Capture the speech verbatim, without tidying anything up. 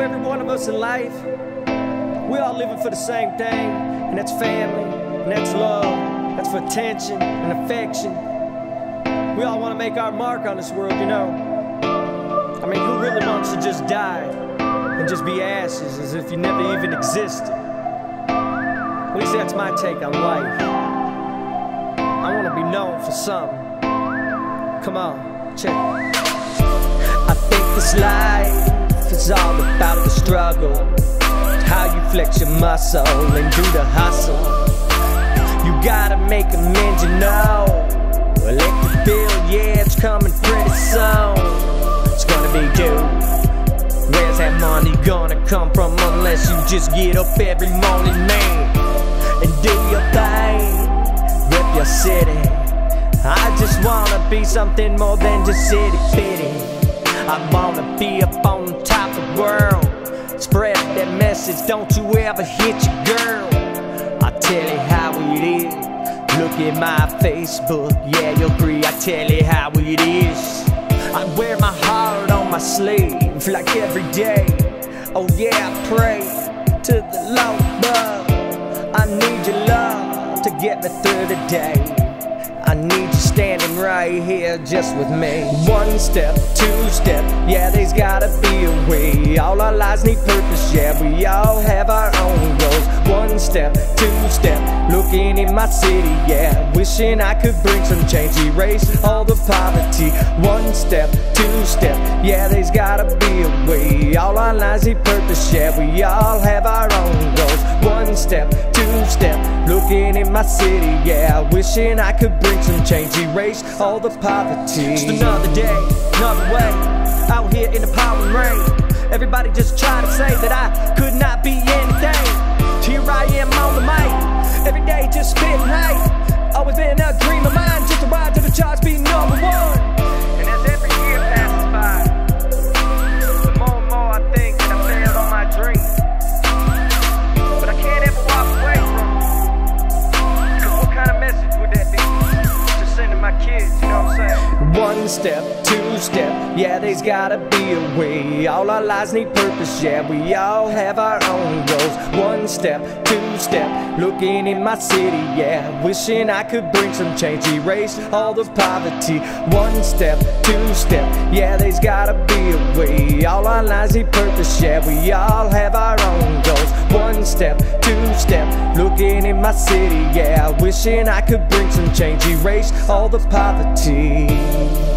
every one of us in life, we all living for the same thing, and that's family, and that's love, that's for attention and affection. We all want to make our mark on this world, you know. I mean, who really wants to just die and just be ashes as if you never even existed? At least that's my take on life. I want to be known for something. Come on, check it. I think this life is all about the struggle, how you flex your muscle and do the hustle. You gotta make amends, you know. Electric bill, yeah, it's coming pretty soon. It's gonna be due. Where's that money gonna come from unless you just get up every morning, man, and do your thing, rep your city. I just wanna be something more than just city pity. I wanna be up on top of the world, spread that message, don't you ever hit your girl. I tell you how it is, look at my Facebook, yeah, you'll agree, I tell you how it is. I wear my heart on my sleeve like every day. Oh yeah, I pray to the Lord above. I need your love to get me through the day. I need you standing right here just with me. One step, two step, yeah, there's gotta be a way. All our lives need purpose, yeah, we all have our own goals. One step, two step, looking in my city, yeah, wishing I could bring some change, erase all the poverty. One step, two step, yeah, there's gotta be a way. All our lives need purpose, yeah, we all have our own goals. One step, two step, looking in my city, yeah, wishing I could bring some change, erase all the poverty. Just another day, another way, out here in the pouring rain. Everybody just try to say that I could not be anything. Here I am on the mic, every day just spitting hate. Always been a dream of mine, just to ride to the charts, be number one. And as every year passes by, the more and more I think that I failed on my dream. But I can't ever walk away from it. Cause what kind of message would that be? Just sending my kids, you know what I'm saying? One step, two step, yeah, there's gotta be a way. All our lives need purpose, yeah, we all have our own goals. One step, two step, looking in my city, yeah, wishing I could bring some change, erase all the poverty. One step, two step, yeah, there's gotta be a way. All our lives need purpose, yeah, we all have our own goals. One step, two step, looking in my city, yeah, wishing I could bring some change, erase all the poverty.